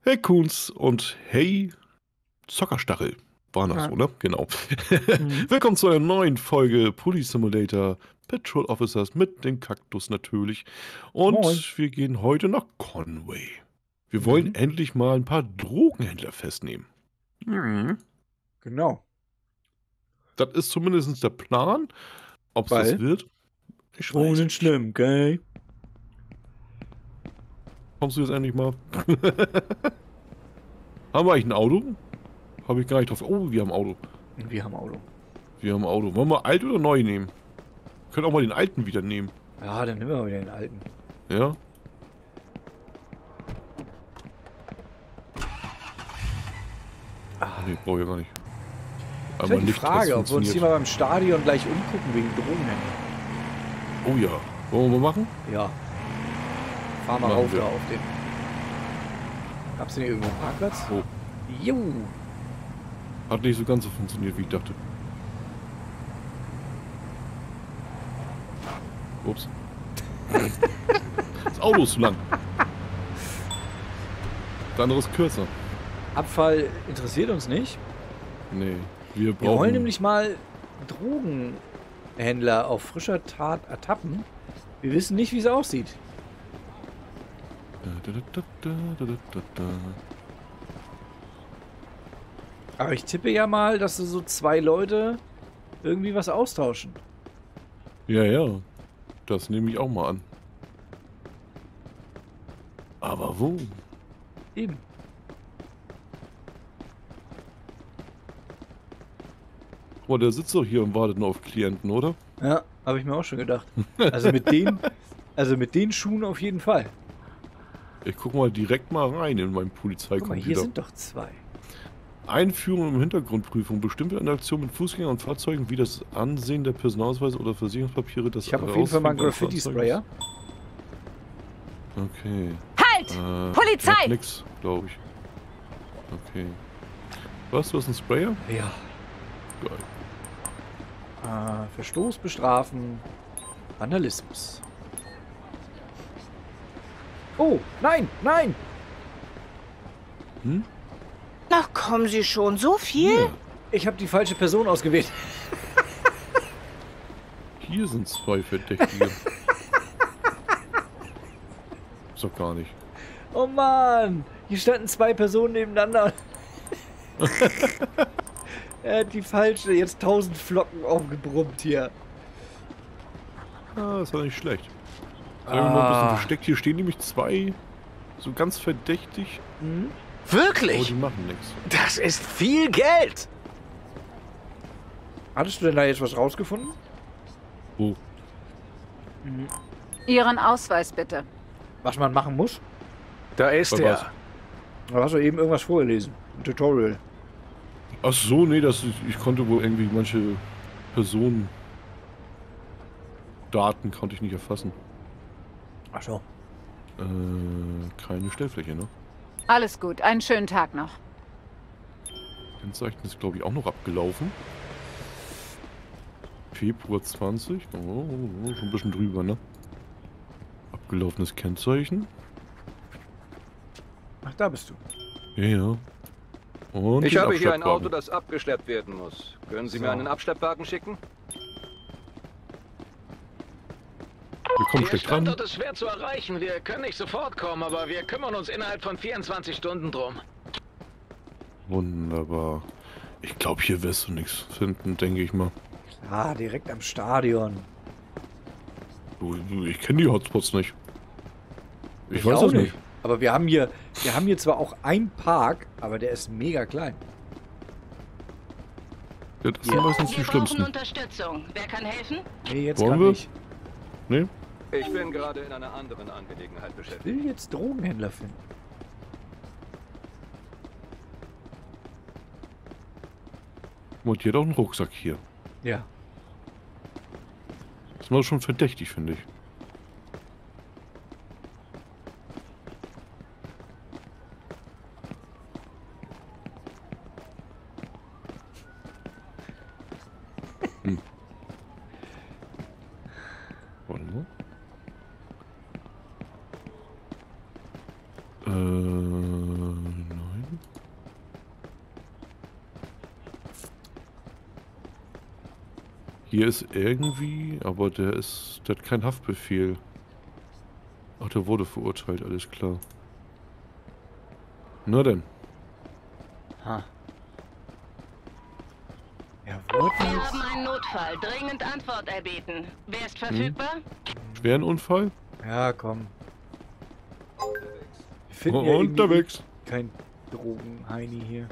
Hey Kuhns und hey Zockerstachel. War das Ja. so, ne? Genau. Mhm. Willkommen zu einer neuen Folge Police Simulator Patrol Officers mit dem Kaktus natürlich. Moin. Und wir gehen heute nach Conway. Wir wollen Mhm. endlich mal ein paar Drogenhändler festnehmen. Mhm. Genau. Das ist zumindest der Plan. Ob es das Weil wird, ich Drogen weiß sind nicht. schlimm, gell? Kommst du jetzt endlich mal? Haben wir eigentlich ein Auto? Habe ich gar nicht drauf. Oh, wir haben ein Auto. Wir haben Auto. Wir haben ein Auto. Wollen wir alt oder neu nehmen? Wir können auch mal den alten wieder nehmen. Ja, dann nehmen wir mal wieder den alten. Ja? Ah, Nee, brauche ich gar nicht. ist Einmal halt die Lichttest Frage, ob wir uns hier funktioniert. mal beim Stadion gleich umgucken wegen Drogenhändler. Oh ja. Wollen wir mal machen? Ja. Fahr mal Machen rauf wir. da auf den. Gab's denn hier irgendwo einen Parkplatz? Oh, Jo. hat nicht so ganz so funktioniert, wie ich dachte. Ups. Das Auto ist zu lang. Das andere ist kürzer. Abfall interessiert uns nicht. Nee, wir Wir wollen brauchen... nämlich mal Drogenhändler auf frischer Tat ertappen. Wir wissen nicht, wie es aussieht. Aber ich tippe ja mal, dass so zwei Leute irgendwie was austauschen. Ja, ja. Das nehme ich auch mal an. Aber wo? Eben. Guck mal, der sitzt doch hier und wartet nur auf Klienten, oder? Ja, habe ich mir auch schon gedacht. Also mit den Schuhen auf jeden Fall. Ich guck mal direkt mal rein in meinen Guck mal, hier Polizeicomputer. sind doch zwei. Einführung und Hintergrundprüfung. Bestimmte Interaktion mit Fußgängern und Fahrzeugen wie das Ansehen der Personalausweise oder Versicherungspapiere. Das Ich habe auf jeden Fall mal einen Herausfinden eines Graffiti-Sprayer. Fahrzeuges. Okay. Halt! Polizei! Macht nix, glaube ich. Okay. Was? Du hast einen Sprayer? Ja. Geil. Verstoß bestrafen. Vandalismus. Oh, nein, nein! Hm? Ach, kommen Sie schon, so viel? Ja. Ich habe die falsche Person ausgewählt. Hier sind zwei Verdächtige. Ist doch gar nicht. Oh Mann! Hier standen zwei Personen nebeneinander. Er hat die falsche, jetzt 1000 Flocken aufgebrummt hier. Ah, ist doch nicht schlecht. Sagen wir mal ein bisschen Ah. versteckt. Hier stehen nämlich zwei so ganz verdächtig. Hm? Aber Wirklich? die machen nichts. Das ist viel Geld. Hattest du denn da jetzt was rausgefunden? Wo? Ihren Ausweis bitte. Was man machen muss? Da ist Bei er. Da hast du eben irgendwas vorgelesen. Ein Tutorial. Ach so, nee, ich konnte wohl irgendwie manche Personendaten konnte ich nicht erfassen. Ach so. Keine Stellfläche, ne? Alles gut, einen schönen Tag noch. Kennzeichen ist, glaube ich, auch noch abgelaufen. Februar 20. Oh, schon ein bisschen drüber, ne? Abgelaufenes Kennzeichen. Ach, da bist du. Ja, ja. Und Ich den habe hier ein Auto, Abschleppwagen. das abgeschleppt werden muss. Können Sie So. mir einen Abschleppwagen schicken? Wir kommen Der schlecht ran. Standort ist schwer zu erreichen. Wir können nicht sofort kommen, aber wir kümmern uns innerhalb von 24 Stunden drum. Wunderbar. Ich glaube, hier wirst du nichts finden, denke ich mal. Ah, direkt am Stadion. Ich kenne die Hotspots nicht. Ich weiß auch das nicht. Aber wir haben hier zwar auch einen Park, aber der ist mega klein. Ja, das sind meistens die Wir brauchen schlimmsten. Unterstützung. Wer kann helfen? Nee, jetzt Wollen kann wir? nicht. Nee? Ich bin gerade in einer anderen Angelegenheit Ich beschäftigt. will jetzt Drogenhändler finden. Und hier hat auch einen Rucksack hier. Ja. Das war schon verdächtig, finde ich. Hm. Warte mal. Hier ist irgendwie, aber der hat keinen Haftbefehl. Ach, der wurde verurteilt, alles klar. Na denn. Ha. Ja, wurde Wir jetzt? haben einen Notfall. Dringend Antwort erbeten. Wer ist verfügbar? Schweren Unfall? Ja, komm. Wir finden ja Unterwegs. kein Drogenheini hier.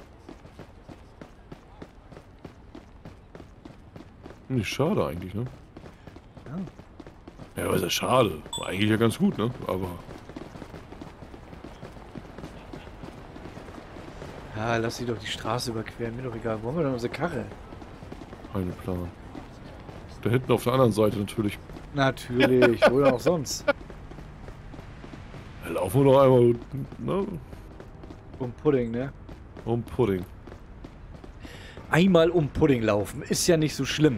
Nicht schade eigentlich, ne? Ja. Ja, aber ist ja schade. War eigentlich ja ganz gut, ne? Aber. Ja, lass sie doch die Straße überqueren. Mir doch egal. Wollen wir denn unsere Karre? Keine Plan. Da hinten auf der anderen Seite natürlich. Natürlich. Oder auch sonst. Da laufen wir noch einmal, ne? Um Pudding, ne? Um Pudding. Einmal um Pudding laufen. Ist ja nicht so schlimm.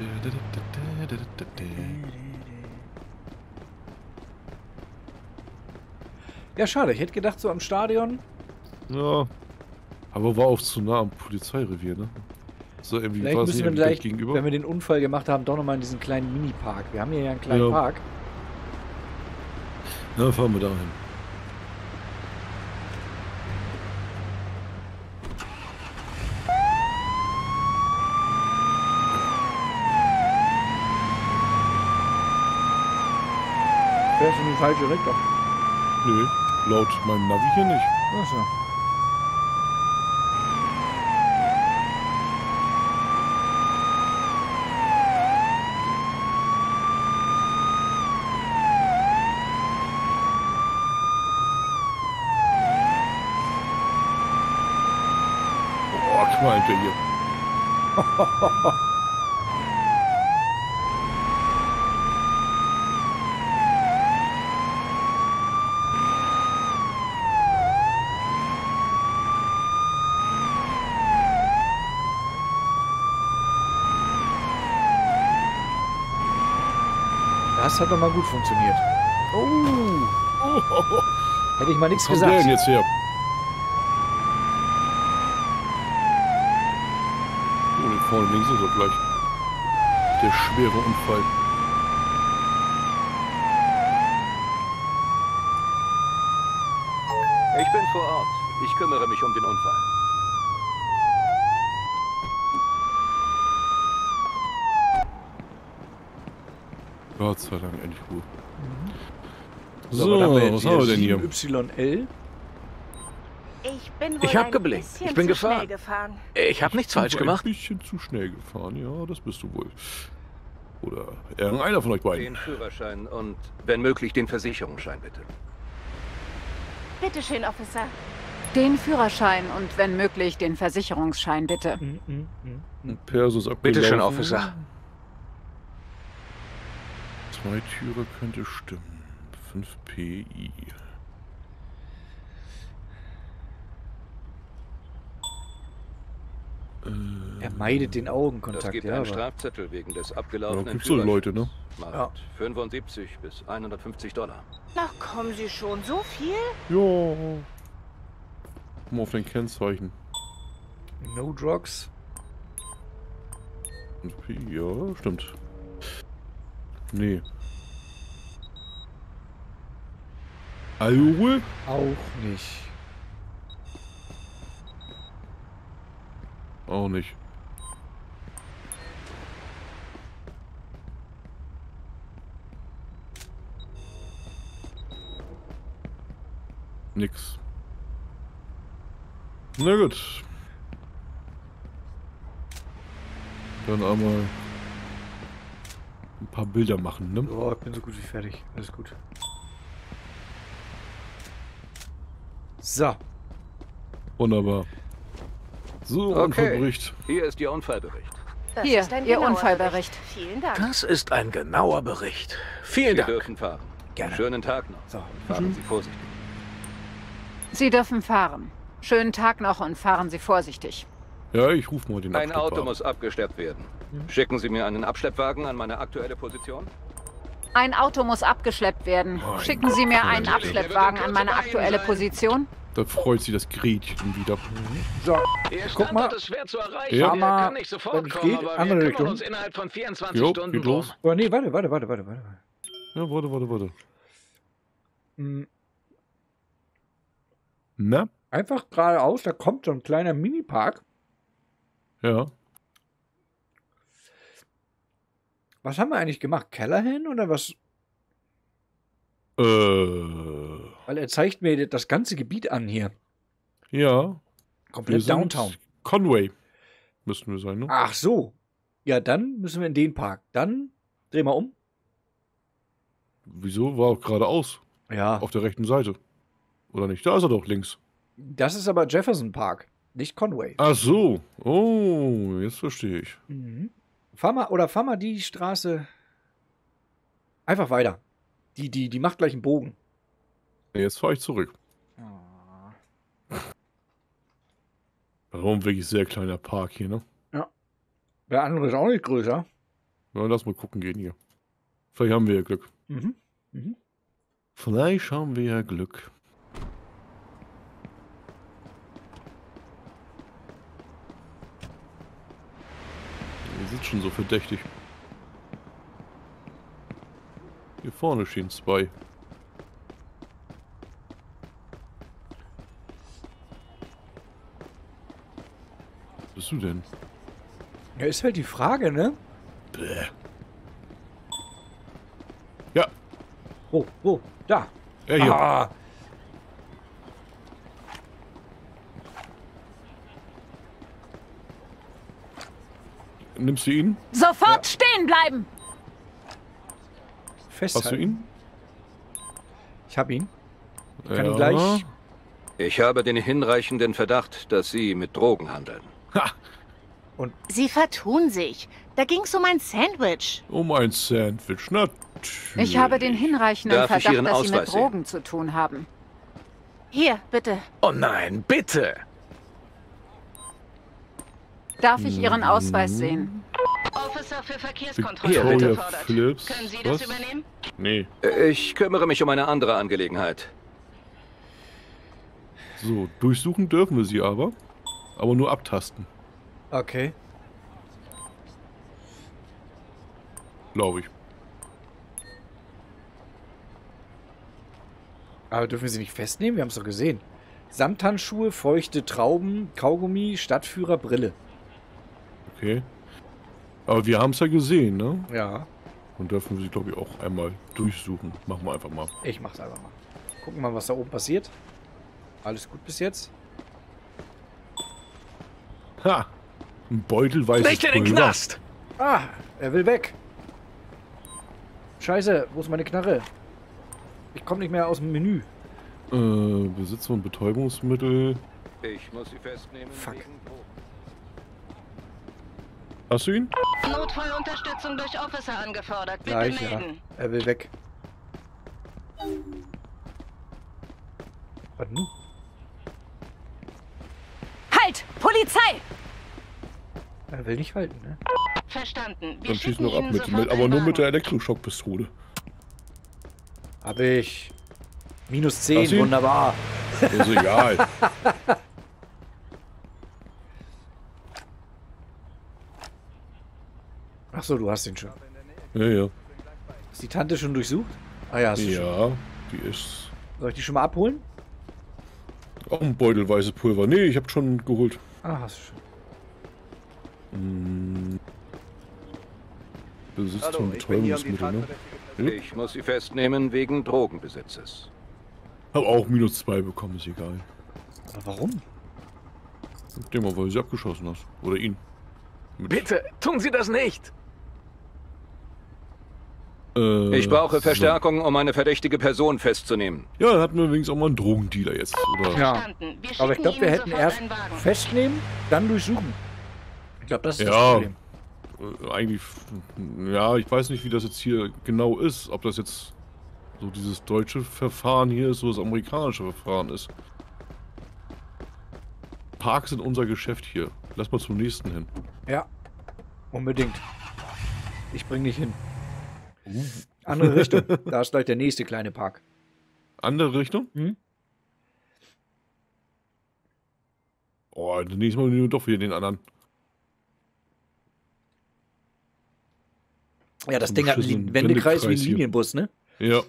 Ja, schade. Ich hätte gedacht, so am Stadion. Ja. Aber war auch zu nah am Polizeirevier, ne? So irgendwie Vielleicht war es müssen nicht wir irgendwie gleich, gegenüber. wenn wir den Unfall gemacht haben, doch nochmal in diesen kleinen Mini-Park. Wir haben hier ja einen kleinen Ja. Park. Na, fahren wir dahin. Fährst du in die falsche Richtung? Nö, laut meinem Navi hier nicht. Achso. Boah, knallt der hier. Das hat doch mal gut funktioniert. Oh, hätte ich mal nichts Was kommt der denn gesagt. jetzt her? Oh, hier vorne links ist er gleich. Der schwere Unfall. Ich bin vor Ort. Ich kümmere mich um den Unfall. Gott sei Dank, endlich Ruhe. So, was haben wir jetzt was haben wir denn hier? 7YL. Ich bin wohl Ich hab ein geblinkt. bisschen Ich bin zu gefahren. schnell gefahren. Ich habe nichts falsch gemacht. Ein bisschen zu schnell gefahren, ja, das bist du wohl. Oder irgendeiner von euch beiden. Den Führerschein und, wenn möglich, den Versicherungsschein, bitte. Bitte schön, Officer. Den Führerschein und wenn möglich den Versicherungsschein, bitte. Ein Persus abgelaufen. Bitte schön, Officer. Zwei Türe könnte stimmen. 5 PI. Er meidet den Das Augenkontakt, gibt ja. einen Aber Strafzettel wegen des Ja, abgelaufenen gibt's so Leute, ne? Macht Ja. 75 bis 150 $. Na, kommen Sie schon, so viel? Ja. Guck mal auf den Kennzeichen. No Drugs. 5 PI, ja, stimmt. Nee. Alkohol? Auch nicht. Auch nicht. Nix. Na gut. Dann einmal ein paar Bilder machen, ne? Oh, ich bin so gut wie fertig. Alles gut. So. Wunderbar. So, Okay. Unfallbericht. Hier ist Ihr Unfallbericht. Das Hier, ist ein Ihr genauer Unfallbericht. Vielen Dank. Das ist ein genauer Bericht. Vielen Sie Dank. dürfen fahren. Gerne. Schönen Tag noch. So. Fahren Sie vorsichtig. Sie dürfen fahren. Schönen Tag noch und fahren Sie vorsichtig. Ja, ich rufe mal den Ein Auto Abschleppwagen. muss abgeschleppt werden. Schicken Sie mir einen Abschleppwagen an meine aktuelle Position? Ein Auto muss abgeschleppt werden. Mein Schicken Sie mir einen Gott. Abschleppwagen an meine aktuelle Position. Da freut sich das Gretchen wieder. So, Ihr guck mal. Standort ist schwer zu erreichen. Ja. Wir können nicht Wenn sofort es kommen, geht, aber andere wir Richtung. kümmern uns innerhalb von 24 Jo, Stunden geht drum. los. Oh, nee, warte. Ja, warte. Hm, Na? einfach geradeaus, da kommt so ein kleiner Mini-Park. Ja. Was haben wir eigentlich gemacht? Callahan oder was? Weil er zeigt mir das ganze Gebiet an hier. Ja. Komplett Downtown. Conway. Müssten wir sein, ne? Ach so. Ja, dann müssen wir in den Park. Dann drehen wir um. Wieso? War auch geradeaus. Ja. Auf der rechten Seite. Oder nicht? Da ist er doch links. Das ist aber Jefferson Park, nicht Conway. Ach so. Oh, jetzt verstehe ich. Mhm. Fahr mal die Straße einfach weiter. Die macht gleich einen Bogen. Jetzt fahre ich zurück. Warum wirklich sehr kleiner Park hier, ne? Der andere ist auch nicht größer. Na, lass mal gucken gehen hier. Vielleicht haben wir ja Glück. Mhm. Vielleicht haben wir ja Glück. Ihr sieht schon so verdächtig. Hier vorne stehen zwei. Was bist du denn? Ja, ist halt die Frage, ne? Bäh. Ja, Wo? Da. er hier. Ah, Nimmst du ihn? Sofort stehen bleiben! festhalten. Hast du ihn? Ich hab ihn. Ich kann ihn gleich. Ich habe den hinreichenden Verdacht, dass Sie mit Drogen handeln. Ha! Sie vertun sich. Da ging's um ein Sandwich. Um ein Sandwich, natürlich. Ich habe den hinreichenden Darf ich Verdacht, Ihren dass Sie mit Ausweis sehen? Drogen zu tun haben. Hier, bitte. Oh nein, bitte! Darf ich Ihren Ausweis sehen? Officer für Victoria Verkehrskontrolle wird gefordert. Phillips. Können Sie das Was? übernehmen? Nee. Ich kümmere mich um eine andere Angelegenheit. So, durchsuchen dürfen wir sie aber. Aber nur abtasten, Okay. glaube ich. Aber dürfen wir sie nicht festnehmen? Wir haben es doch gesehen. Samthandschuhe, feuchte Trauben, Kaugummi, Stadtführer, Brille. Okay. Aber wir haben es ja gesehen, ne? Ja, Und dürfen wir sie, glaube ich, auch einmal durchsuchen. Machen wir einfach mal. ich mach's einfach mal. Gucken mal, was da oben passiert. Alles gut bis jetzt? Ha! Ein Beutel weißes Nicht in den Pulver. Knast! Ah, er will weg. Scheiße, wo ist meine Knarre? Ich komme nicht mehr aus dem Menü. Besitz von Betäubungsmittel. Ich muss Sie festnehmen Fuck. wegen Drogen. Hast du ihn? Notfallunterstützung durch Officer angefordert. Bitte Gleich, ja. melden. Er will weg. Was nun? Halt! Polizei! Er will nicht halten, ne? Verstanden. Wir Dann schießen schicken wir ab Ihnen mit, sofort aber einen nur mit der Wagen. Elektroschockpistole. Hab ich. Minus Hast 10, du ihn? wunderbar. Ist egal. Ach so, du hast ihn schon. Ja. Ist die Tante schon durchsucht? Ah ja, hast du schon. Ja, die ist Soll ich die schon mal abholen? auch ein Beutel weißes Pulver. Nee, ich hab schon geholt. Ah, hast du schon. Besitz von Betäubungsmittel, ne? Ich muss Sie festnehmen wegen Drogenbesitzes. Hab auch minus 2 bekommen, ist egal. Aber warum? Ich denke mal, weil du sie abgeschossen hast. Oder ihn. Bitte, tun Sie das nicht! Ich brauche Verstärkung, um eine verdächtige Person festzunehmen. So. Ja, dann hatten wir wenigstens auch mal einen Drogendealer jetzt, oder? Ja. Verstanden. Wir Aber ich schicken glaube, wir Ihnen hätten sofort erst einen Wagen. festnehmen, dann durchsuchen. Ich glaube, das ist das Ja. Problem. Eigentlich, ja, ich weiß nicht, wie das jetzt hier genau ist. Ob das jetzt so dieses deutsche Verfahren hier ist, oder das amerikanische Verfahren ist. Parks sind unser Geschäft hier. Lass mal zum nächsten hin. Ja, unbedingt. Ich bring dich hin. Andere Richtung. Da ist gleich der nächste kleine Park. Andere Richtung? Hm? Oh, nächstes Mal nehmen wir doch wieder den anderen. Ja, das So Ding hat einen beschissenen Wendekreis wie ein Wendekreis hier. Linienbus, ne? Ja.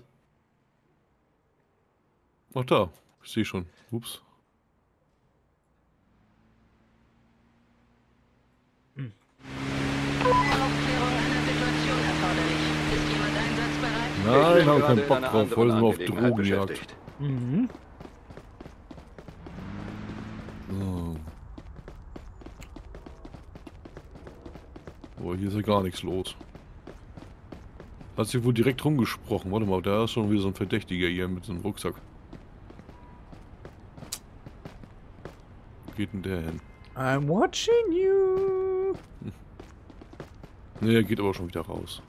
Ach da, ich sehe schon. Ups. Aufklärung einer Situation erforderlich. Ist jemand einsatzbereit? Nein, habe gerade keinen Bock in einer drauf. Voll anderen sind wir auf Angelegenheit Drogenjagd. beschäftigt. Mhm. So. Oh, hier ist ja gar nichts los. Hat sich wohl direkt rumgesprochen. Warte mal, da ist schon wieder so ein Verdächtiger hier mit so einem Rucksack. Wo geht denn der hin? I'm watching you. Ne, er geht aber schon wieder raus.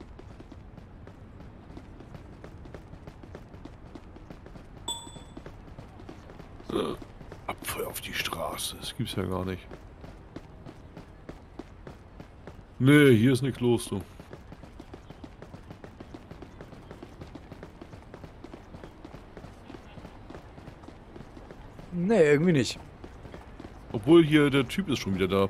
Abfeuer auf die Straße. Das gibt's ja gar nicht. Ne, hier ist nichts los, du. Nee, irgendwie nicht. Obwohl hier der Typ ist schon wieder da.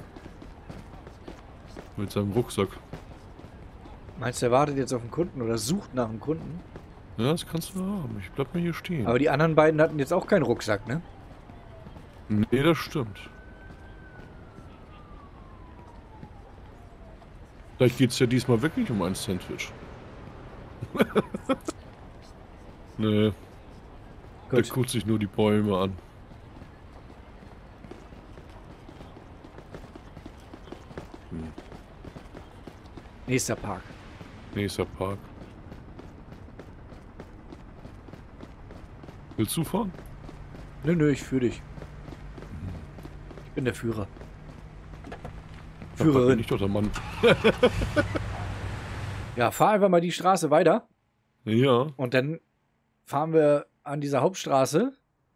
Mit seinem Rucksack. Meinst du, er wartet jetzt auf den Kunden oder sucht nach einem Kunden? Ja, das kannst du haben. Ich bleib mal hier stehen. Aber die anderen beiden hatten jetzt auch keinen Rucksack, ne? Nee, das stimmt. Vielleicht geht's ja diesmal wirklich um ein Sandwich. Nee, der Gut. guckt sich nur die Bäume an. Nächster Park. Nächster Park. Willst du fahren? Nö, ich führe dich. Ich bin der Führer. Da bin Führerin. ich doch der Mann. Ja, fahr einfach mal die Straße weiter Ja. und dann fahren wir an dieser Hauptstraße.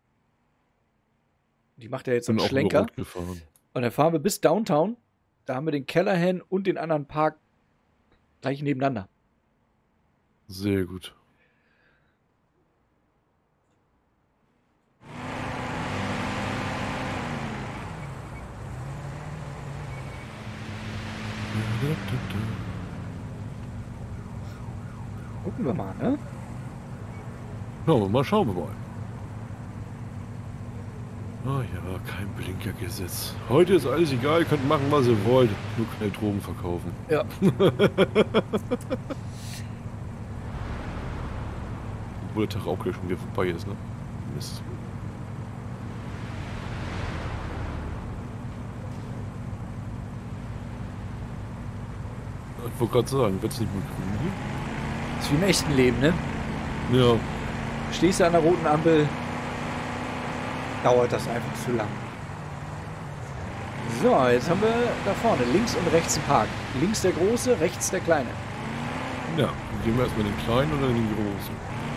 Die macht ja jetzt so einen Bin auch über Schlenker. Rot gefahren. Und dann fahren wir bis Downtown. Da haben wir den Callahan und den anderen Park gleich nebeneinander. Sehr gut. Gucken wir mal, ne? Schauen wir mal. Ah ja, kein Blinkergesetz. Heute ist alles egal, ihr könnt machen, was ihr wollt. Nur keine Drogen verkaufen. Ja. Obwohl der Tag auch gleich schon wieder vorbei ist, ne? Mist. Ich wollte gerade sagen, wird's nicht mehr grün Ist wie im echten Leben, ne? hier? Ja. Stehst du an der roten Ampel, dauert das einfach zu lang. So, jetzt haben wir da vorne links und rechts einen Park. Links der große, rechts der kleine. Ja, dann gehen wir erstmal in den kleinen oder in den großen.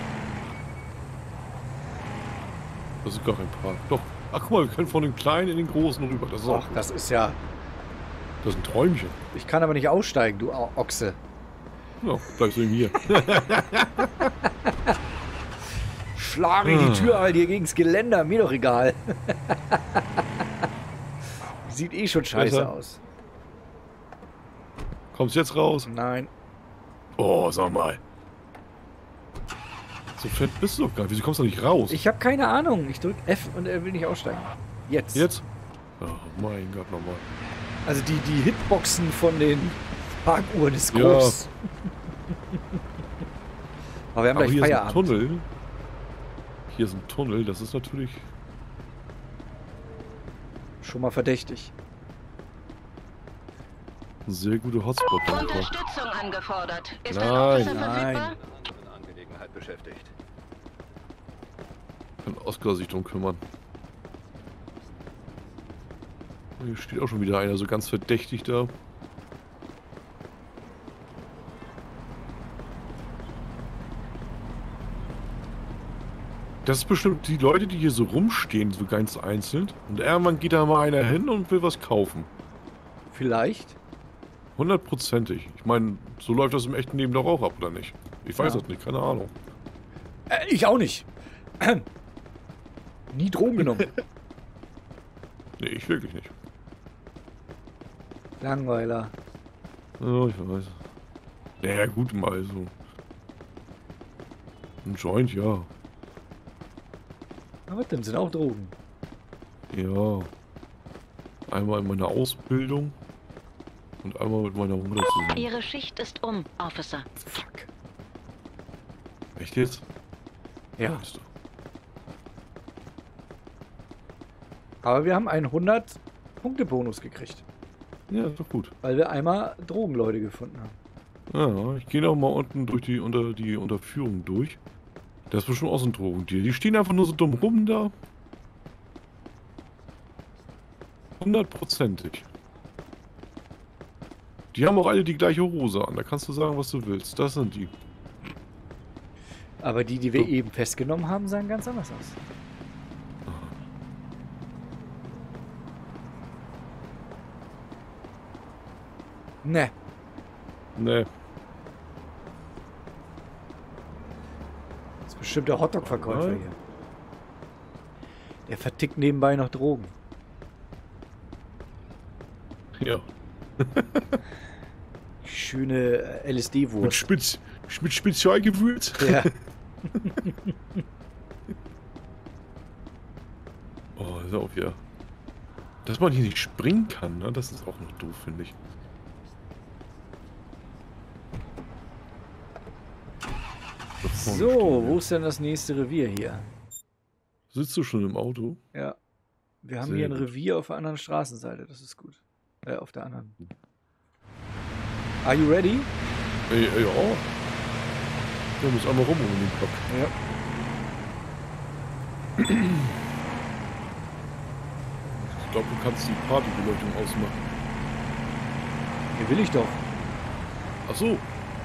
Das ist gar kein Park. Doch. Ach guck mal, wir können von den kleinen in den großen rüber. Das ist auch. Ach, das ist ja... Das ist ein Träumchen. Ich kann aber nicht aussteigen, du Ochse. Ja, bleibst du eben hier. Schlage die Tür halt hier gegens Geländer, mir doch egal. Sieht eh schon scheiße Besser. aus. Kommst jetzt raus? Nein. Oh, sag mal. So fett bist du doch gar nicht. Wieso kommst du nicht raus? Ich habe keine Ahnung. Ich drück F und er will nicht aussteigen. Jetzt. Jetzt? Oh mein Gott, nochmal. Also die Hitboxen von den Parkuhren ist Ja. groß. Aber wir haben Aber gleich hier ist ein Feierabend. Tunnel. Hier ist ein Tunnel, das ist natürlich... Schon mal verdächtig. ein sehr guter Hotspot. Unterstützung angefordert. Ist Nein, ein Officer nein. verfügbar? In einer Angelegenheit beschäftigt. Kann Oskar sich drum kümmern. Hier steht auch schon wieder einer so ganz verdächtig da. Das ist bestimmt die Leute, die hier so rumstehen, so ganz einzeln. Und irgendwann geht da mal einer hin und will was kaufen. Vielleicht. 100%ig. Ich meine, so läuft das im echten Leben doch auch ab, oder nicht? Ich weiß Ja. das nicht, keine Ahnung. Ich auch nicht. Nie Drogen genommen. Nee, ich wirklich nicht. Langweiler. Ja, ich weiß. Ja, gut, mal so. Ein Joint, ja. Aber dann sind auch Drogen. Ja. Einmal in meiner Ausbildung und einmal mit meiner Mutter zusammen. Ihre Schicht ist um, Officer. Fuck. Echt jetzt? Ja. Weißt du. Aber wir haben einen 100-Punkte-Bonus gekriegt. Ja, ist doch gut. Weil wir einmal Drogenleute gefunden haben. Ja, ich gehe noch mal unten durch die Unterführung durch. Das ist bestimmt auch so ein Drogendeal. Die stehen einfach nur so dumm rum da. 100%ig. Die haben auch alle die gleiche Hose an. Da kannst du sagen, was du willst. Das sind die. Aber die, die wir So. eben festgenommen haben, sahen ganz anders aus. Ne. Ne. Das ist bestimmt der Hotdog-Verkäufer Ja. hier. Der vertickt nebenbei noch Drogen. Ja. Schöne LSD-Wurst. Mit Spezialgewürz. Ja. Oh, ist auch wieder. Dass man hier nicht springen kann, ne? Das ist auch noch doof, finde ich. Da vorne So, stehen wo ist denn das nächste Revier hier? Sitzt du schon im Auto? Ja. Wir haben Sehr hier ein gut. Revier auf der anderen Straßenseite. Das ist gut. Auf der anderen. Are you ready? Ja. Der muss einmal rum um den Block. Ja. Ich glaube, du kannst die Partybeleuchtung ausmachen. Hier will ich doch. Ach so.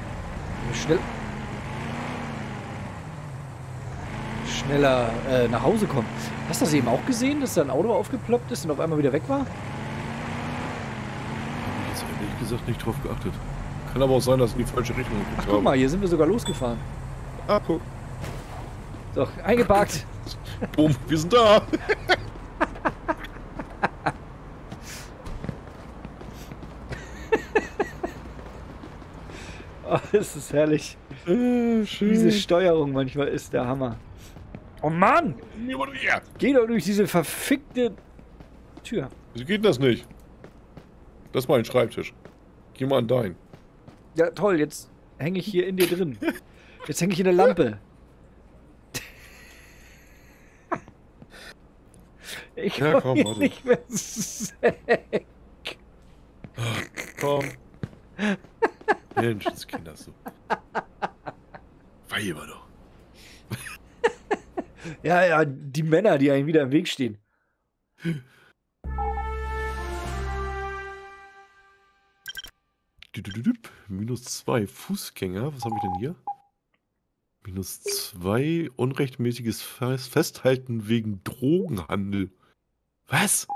Schneller nach Hause kommen. Hast du das eben auch gesehen, dass da ein Auto aufgeploppt ist und auf einmal wieder weg war? Habe ich jetzt ehrlich gesagt nicht drauf geachtet. Kann aber auch sein, dass ich in die falsche Richtung geguckt Ach, habe. guck mal, hier sind wir sogar losgefahren. Ah, guck. So, eingeparkt. Boom, wir sind da. Oh, das ist herrlich. Schön. Diese Steuerung manchmal ist der Hammer. Oh Mann! Niemand hier. Geh doch durch diese verfickte Tür. Wieso geht das nicht? Das ist mein Schreibtisch. Geh mal an deinen. Ja, toll, jetzt hänge ich hier in dir drin. Jetzt hänge ich in der Lampe. Ich Ja, komm, komm hier warte. nicht mehr weg. Komm. Menschenskinder so. Weiber doch. Ja, ja, die Männer, die einem wieder im Weg stehen. -2 Fußgänger. Was habe ich denn hier? -2 unrechtmäßiges Festhalten wegen Drogenhandel. Was?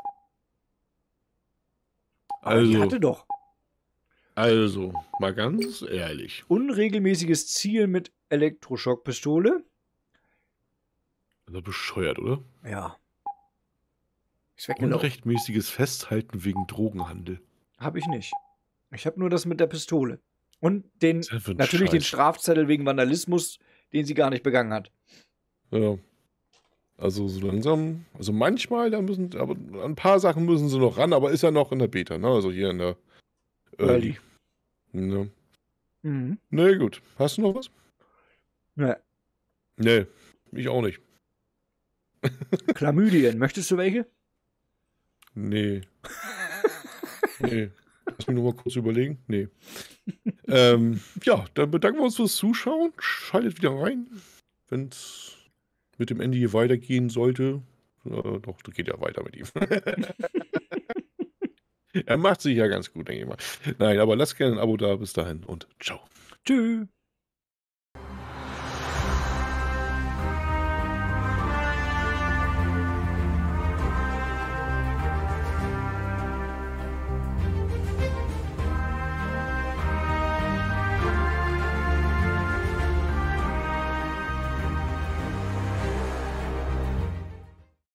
Aber die hatte doch Also, mal ganz ehrlich. unregelmäßiges Ziel mit Elektroschockpistole. Das ist bescheuert, oder? Ja. Ist weggelaufen. Unrechtmäßiges Festhalten wegen Drogenhandel. Habe ich nicht. Ich habe nur das mit der Pistole. Und den, Was ist denn für ein natürlich den Scheiß? Strafzettel wegen Vandalismus, den sie gar nicht begangen hat. Ja. Also so langsam, also manchmal, da müssen, aber an ein paar Sachen müssen sie noch ran, aber ist ja noch in der Beta, ne? Also hier in der Early. Ne, Mhm. nee, gut. Hast du noch was? Ja. Nee, ich auch nicht. Chlamydien. Möchtest du welche? Nee. Nee. Lass mich nur mal kurz überlegen. Nee. Ja, dann bedanken wir uns fürs Zuschauen. Schaltet wieder rein, wenn es mit dem Ende hier weitergehen sollte. Doch, das geht ja weiter mit ihm. Er macht sich ja ganz gut, denke ich mal. Nein, aber lasst gerne ein Abo da. Bis dahin und ciao. Tschüss.